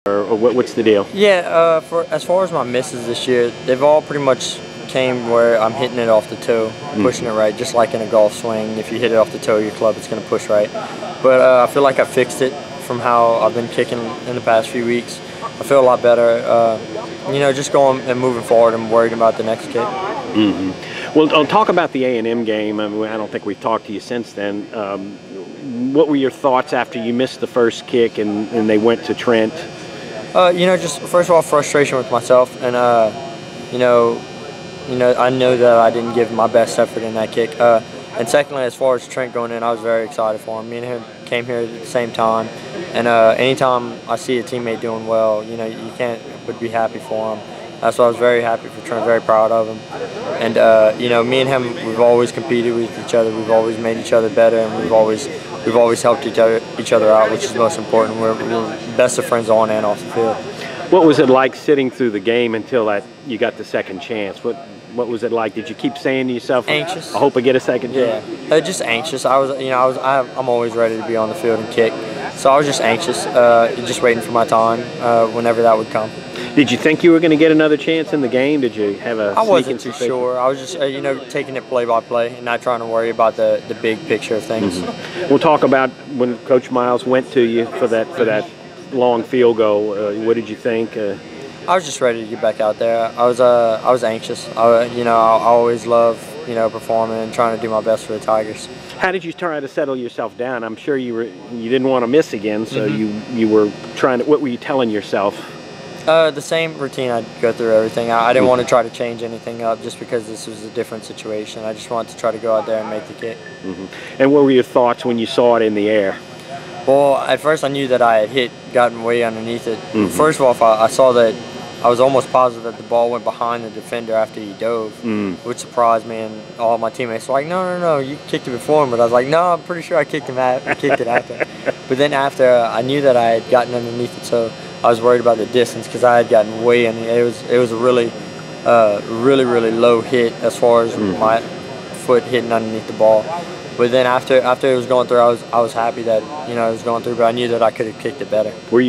or what's the deal? Yeah, as far as my misses this year, they've all pretty much came where I'm hitting it off the toe, pushing it right, just like in a golf swing. If you hit it off the toe of your club, it's going to push right. But I feel like I fixed it from how I've been kicking in the past few weeks. I feel a lot better. You know, just going and moving forward, I'm worried about the next kick. Well, I'll talk about the A&M game. I mean, I don't think we've talked to you since then. What were your thoughts after you missed the first kick and they went to Trent? You know, just first of all, frustration with myself, and you know, I know that I didn't give my best effort in that kick. And secondly, as far as Trent going in, I was very excited for him. Me and him came here at the same time, and anytime I see a teammate doing well, you know, you can't but be happy for him. That's why I was very happy for Trent, very proud of him. And you know, me and him, we've always competed with each other. We've always made each other better, and we've always helped each other out, which is most important. We're best of friends on and off the field. What was it like sitting through the game until you got the second chance? What was it like? Did you keep saying to yourself, anxious? I hope I get a second chance? Yeah, just anxious. I'm always ready to be on the field and kick, so I was just anxious, just waiting for my time, whenever that would come. Did you think you were going to get another chance in the game? Did you have a? I wasn't too sure. I was just, you know, taking it play by play and not trying to worry about the big picture of things. We'll talk about when Coach Miles went to you for that long field goal. What did you think? I was just ready to get back out there. I was anxious. You know, I always love, you know, performing and trying to do my best for the Tigers. How did you try to settle yourself down? I'm sure you didn't want to miss again, so you were trying to. What were you telling yourself? The same routine. I'd go through everything. I didn't want to try to change anything up just because this was a different situation. I just wanted to try to go out there and make the kick. And what were your thoughts when you saw it in the air? Well, at first I knew that I had gotten way underneath it. First of all, I saw that I was almost positive that the ball went behind the defender after he dove, which surprised me, and all my teammates were like, no, you kicked it before him. But I was like, no, I'm pretty sure I kicked it after. But then after, I knew that I had gotten underneath it, so I was worried about the distance because I had gotten way in. It was a really low hit as far as my foot hitting underneath the ball. But then after it was going through, I was happy that, you know, it was going through, but I knew that I could have kicked it better.